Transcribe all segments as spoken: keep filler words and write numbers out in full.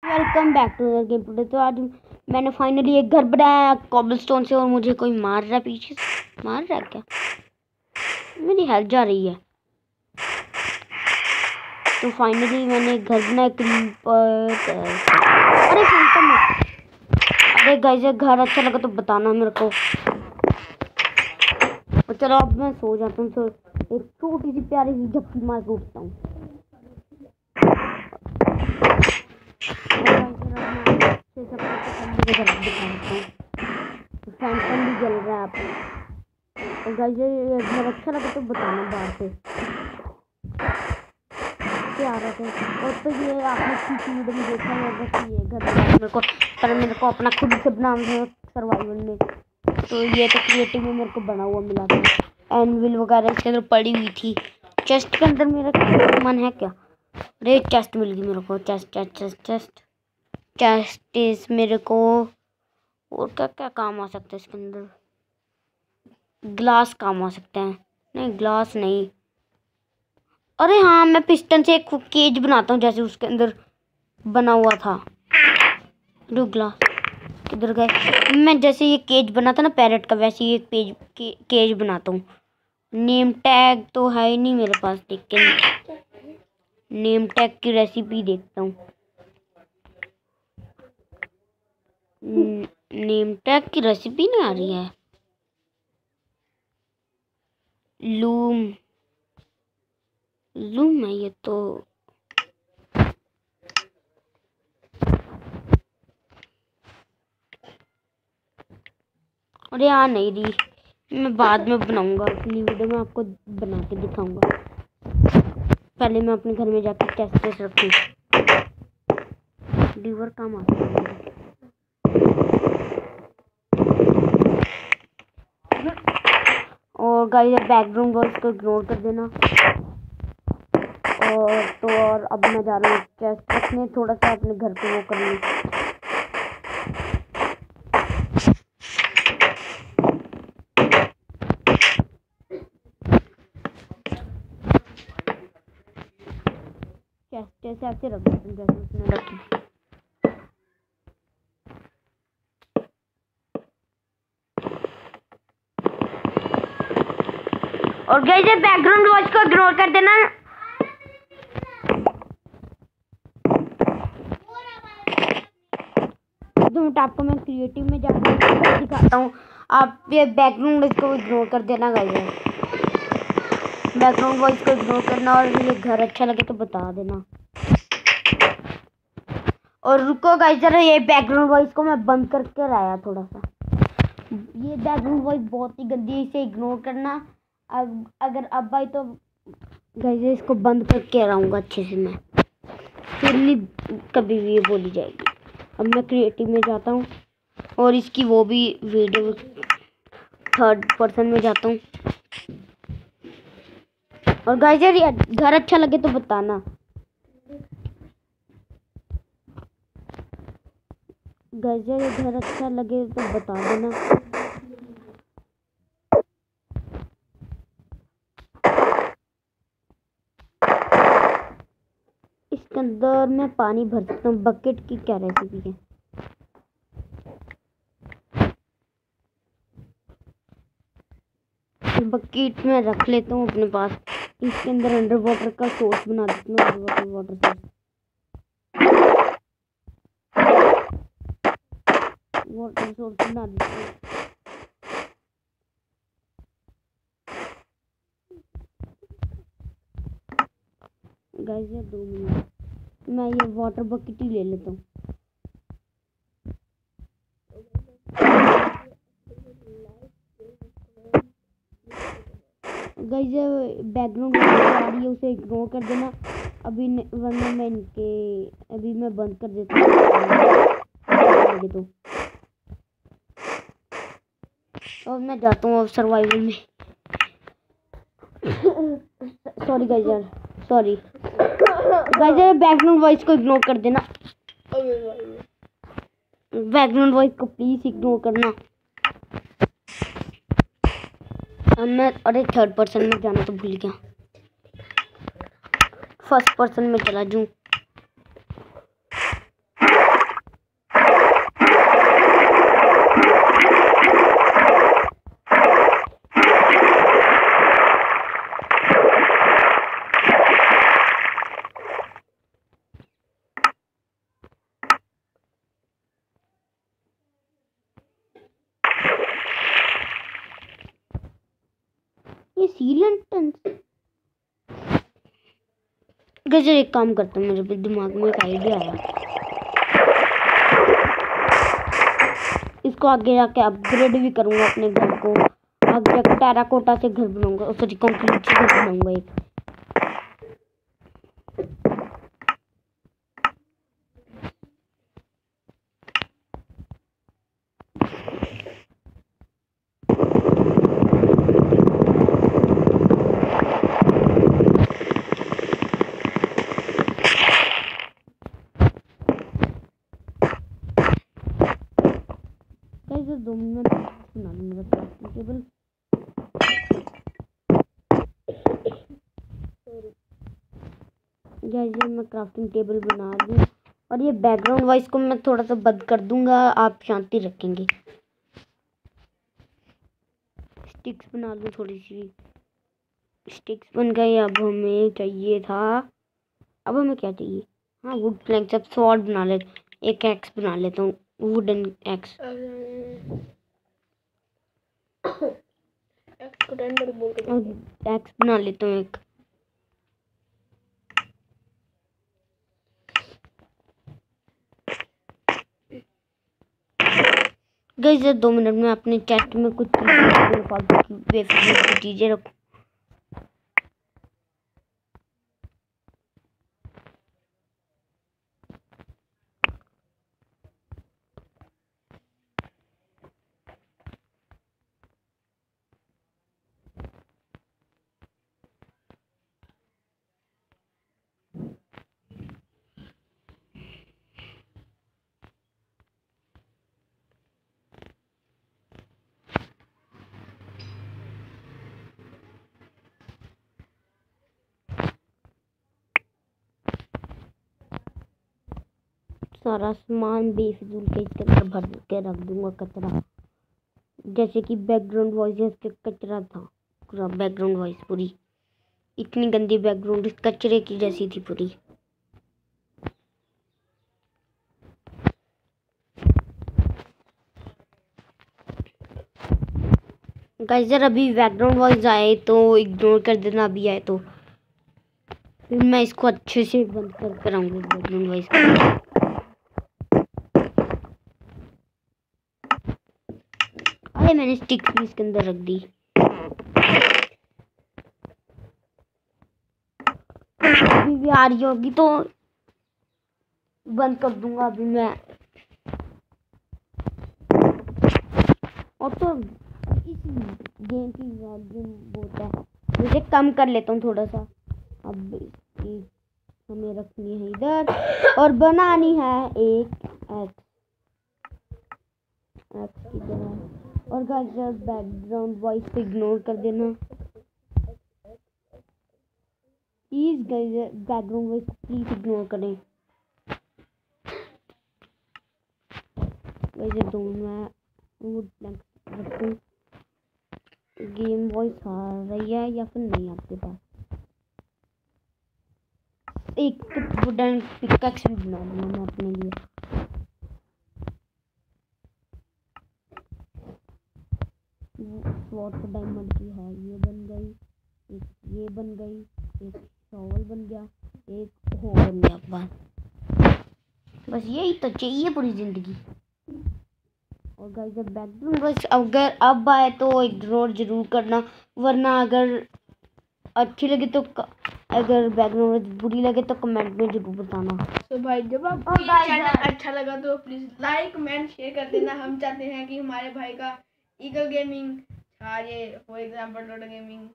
Welcome back to the game today. तो आज मैंने फाइनली एक घर बनाया कॉबलस्टोन से और मुझे कोई मार रहा है पीछे से। मार रहा है क्या? मेरी हेल्थ जा रही है। तो फाइनली मैंने एक घर बनाया क्रीपर। अरे फैंटम है। अरे गाइस घर अच्छा लगा तो बताना मेरे को। और चलो अब मैं सो जाता हूँ। तो एक छोटी सी प्यारी सी झपकी मार के उठता हूँ। फैंटम भी जल रहा है आप। और गाइस ये घर अच्छा लगा तो बताना बाहर से क्या आ रहा था। और तो ये आपने किसी वीडियो में देखा होगा कि ये घर मेरे को पर मेरे को अपना खुद से बनाना है सर्वाइवल में। तो ये तो क्रिएटिव में मेरे को बना हुआ मिला था। एनविल वगैरह इसके अंदर पड़ी हुई थी। चेस्ट के अंदर मेरा मन है क्या? अरे चेस्ट मिल गई मेरे को। Chest chest chest chest chest इस मेरे को। और क्या क्या काम आ सकता है इसके अंदर? ग्लास काम आ सकते हैं। नहीं ग्लास नहीं। अरे हाँ मैं पिस्टन से एक केज बनाता हूँ जैसे उसके अंदर बना हुआ था। रुक ग्लास किधर गए? मैं जैसे ये केज बना था ना पैरेट का वैसे ही एक पेज के, केज बनाता हूँ। नेम टैग तो है ही नहीं मेरे पास लेकिन नेम टैग की रेसिपी देखता हूँ। नेम टैग की रेसिपी नहीं आ रही है। लूम लूम है ये तो। अरे आ नहीं रही। मैं बाद में बनाऊंगा अपनी वीडियो में आपको बना के दिखाऊंगा। पहले मैं अपने घर में जाकर टेस्ट टेस्ट रखूँ। लीवर काम आता है। और गाइस बैकग्राउंड वॉइस को इग्नोर कर देना। और तो और अब मैं जा रहा हूँ टेस्ट रखने थोड़ा सा अपने घर पे वो करने। चेस्ट ऐसे रख देते हैं जैसे उसने रखी। और गाइस बैकग्राउंड वॉइस को इग्नोर कर देना। दो मिनट आपको मैं क्रिएटिव में जाकर दिखाता हूँ। आप ये बैकग्राउंड वॉइस को इग्नोर कर देना गाइस। बैकग्राउंड वॉइस को इग्नोर करना और ये घर अच्छा लगे तो बता देना। और रुको गाइस जरा ये बैकग्राउंड वॉइस को मैं बंद करके लाया थोड़ा सा। ये बैकग्राउंड वॉइस बहुत ही गंदी है इसे इग्नोर करना। अब अगर अब आई तो गाइस इसको बंद करके लाऊंगा अच्छे से मैं। फिर नहीं कभी भी ये बोली जाएगी। अब मैं क्रिएटिव में जाता हूँ और इसकी वो भी वीडियो थर्ड पर्सन में जाता हूँ। और गाइस यार घर अच्छा लगे तो बताना। गाइस यार घर अच्छा लगे तो बता देना। इसके अंदर मैं पानी भर सकता हूँ। बकेट की क्या रेसिपी है? बकेट में रख लेता हूँ अपने पास। इसके अंदर अंडर वाटर का सोर्स बना देता हूँ। Under water water source water source बना देता हूँ। गाइस यार दो मिनट मैं ये वाटर बकेट ही ले लेता हूँ। गाइस बैकग्राउंड आ रही है उसे इग्नोर कर देना अभी वरना मैं इनके अभी मैं बंद कर देता हूँ। तो और मैं जाता हूँ अब सर्वाइवल में। सॉरी गाइस यार सॉरी गाइस यार बैकग्राउंड वॉइस को इग्नोर कर देना। बैकग्राउंड वॉइस को प्लीज इग्नोर करना। अब मैं अरे थर्ड पर्सन में जाना तो भूल गया। फर्स्ट पर्सन में चला जाऊँ। सी लैंटर्न। गाइस एक काम करता हूँ, मेरे भी दिमाग में एक आइडिया आया। इसको आगे जाके अपग्रेड भी करूंगा अपने घर को। आगे जाके टेराकोटा से घर बनाऊंगा, सॉरी कंक्रीट से घर बनाऊंगा एक। दो मिनट बना लूंगा क्राफ्टिंग टेबल। गाइस मैं क्राफ्टिंग टेबल बना दूँ और ये बैकग्राउंड वॉइस को मैं थोड़ा सा बंद कर दूंगा, आप शांति रखेंगे। स्टिक्स बना लूँ, थोड़ी सी स्टिक्स बन गई। अब हमें चाहिए था, अब हमें क्या चाहिए, हाँ वुड प्लैंक्स। अब स्वॉर्ड बना ले, एक एक्स बना लेता हूँ, वुडन एक्स। एक्स बना लेता हूँ एक। गाइस दो मिनट में अपने चेस्ट में कुछ फालतू की बेफिजूल चीजें रखूँ। सारा सामान बेफिजूल के इसके अंदर भर के रख दूंगा। कचरा जैसे कि बैकग्राउंड वॉइस के कचरा था पूरा, बैकग्राउंड वॉइस पूरी इतनी गंदी बैकग्राउंड कचरे की जैसी थी पूरी। गाइस जरा अभी बैकग्राउंड वॉइस आए तो इग्नोर कर देना, अभी आए तो फिर मैं इसको अच्छे से बंद कर कर आऊंगी बैकग्राउंड वॉइस को। अरे मैंने स्टिक भी इसके अंदर रख दी। अभी भी आ रही होगी तो बंद कर दूंगा अभी मैं। और तो इस गेम की वॉल्यूम बहुत है, मुझे कम कर लेता हूँ थोड़ा सा। अब इसकी हमें रखनी है इधर और बनानी है एक एक्स एक्स की तरह। और गाइस बैकग्राउंड वॉइस को इग्नोर कर देना please. Guys background voice please ignore करें। गाइस दो मैं वुड प्लैंक रखूं। गेम वॉइस आ रही है या फिर नहीं आपके पास? एक वुडन पिकैक्स भी बना लूंगा मैं अपने लिए। स्वॉर्ड डायमंड की है, ये बन गई, एक ये बन गई, एक शॉल बन गया, एक हो बन गया। बस बस यही तो चाहिए पूरी जिंदगी। और गाइस जब बैकग्राउंड वॉइस अगर अब आए तो इग्नोर जरूर करना, वरना अगर अच्छी लगे तो, अगर बैकग्राउंड वॉइस बुरी लगे तो कमेंट में जरूर बताना। तो भाई जब आपको ये चैनल अच्छा लगा तो प्लीज लाइक कमेंट शेयर कर देना। हम चाहते हैं कि हमारे भाई का ईगल गेमिंग, ये फॉर एग्जांपल डॉट गेमिंग।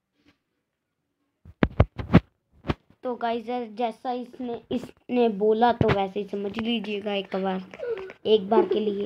तो गाइस जैसा इसने इसने बोला तो वैसे ही समझ लीजिएगा एक बार एक बार के लिए।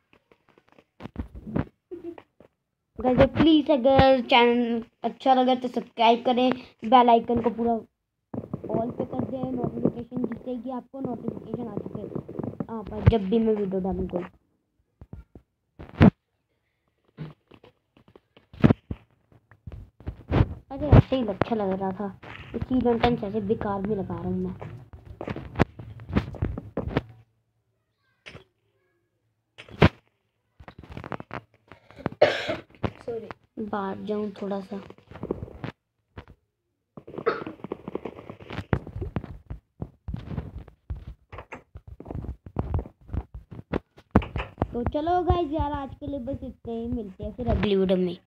गाइस प्लीज अगर चैनल अच्छा लगा तो सब्सक्राइब करें, बेल आइकन को पूरा ऑल पे कर दें नोटिफिकेशन, जिससे कि आपको नोटिफिकेशन आ सके आप जब भी मैं वीडियो डालूँ कोई। अरे ऐसे ही अच्छा लग रहा था, इसी लैंटर्न ऐसे बेकार में लगा रहा हूँ मैं। सॉरी बाहर जाऊँ थोड़ा सा। तो चलो गाइस यार आज के लिए बस इतने ही, मिलते हैं फिर अगली वीडियो में।